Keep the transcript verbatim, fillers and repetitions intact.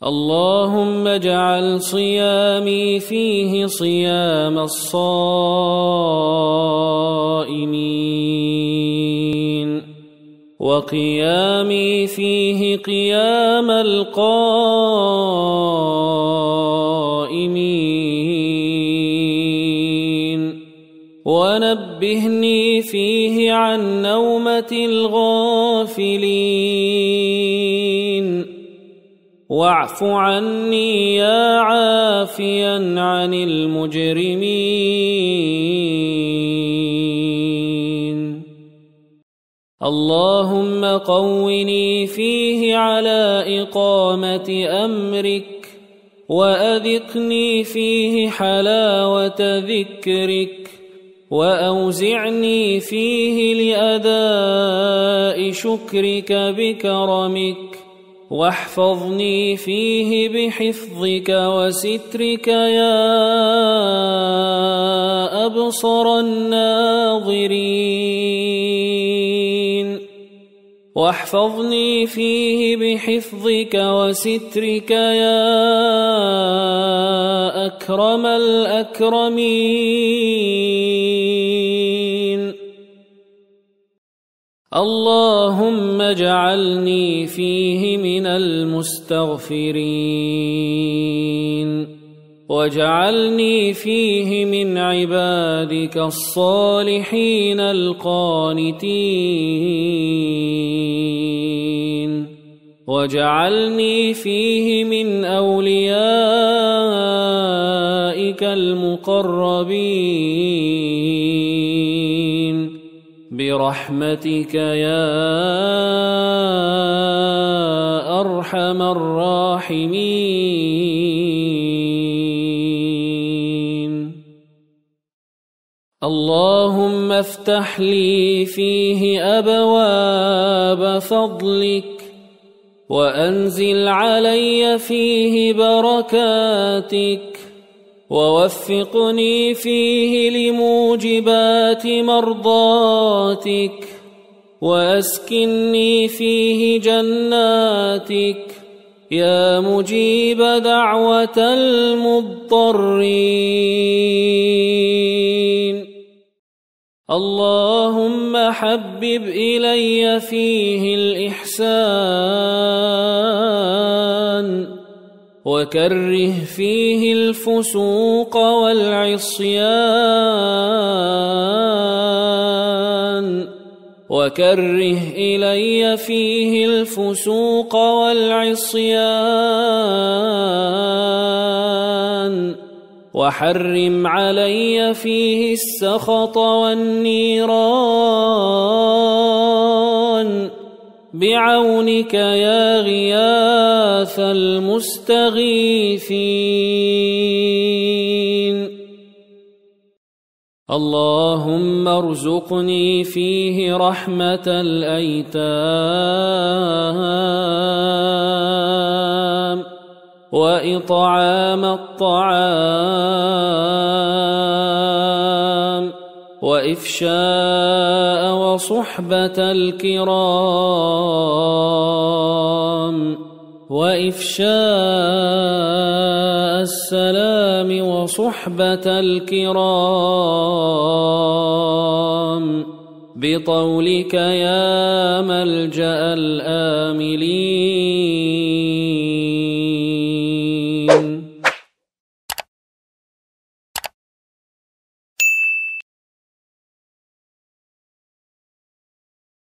اللهم اجعل صيامي فيه صيام الصائمين، وقيامي فيه قيام القائمين، ونبهني فيه عن نومة الغافلين، واعف عني يا عافيا عن المجرمين. اللهم قوني فيه على إقامة أمرك، وأذقني فيه حلاوة ذكرك، وأوزعني فيه لأداء شكرك بكرمك، واحفظني فيه بحفظك وسترك يا أبصر الناظرين، واحفظني فيه بحفظك وسترك يا أكرم الأكرمين. اللهم اجعلني فيه من المستغفرين، واجعلني فيه من عبادك الصالحين القانتين، واجعلني فيه من أوليائك المقربين برحمتك يا أرحم الراحمين. اللهم افتح لي فيه أبواب فضلك، وأنزل علي فيه بركاتك، ووفقني فيه لموجبات مرضاتك، وأسكنني فيه جناتك يا مجيب دعوة المضطرين. اللهم حبب إلي فيه الإحسان، وكره فيه الفسوق والعصيان، وكره إلي فيه الفسوق والعصيان، وحرم علي فيه السخط والنيران بعونك يا غياث المستغيثين. اللهم ارزقني فيه رحمة الأيتام، وإطعام الطعام، وإفشاء وصحبة الكرام، وإفشاء السلام وصحبة الكرام بطولك يا ملجأ الآملين.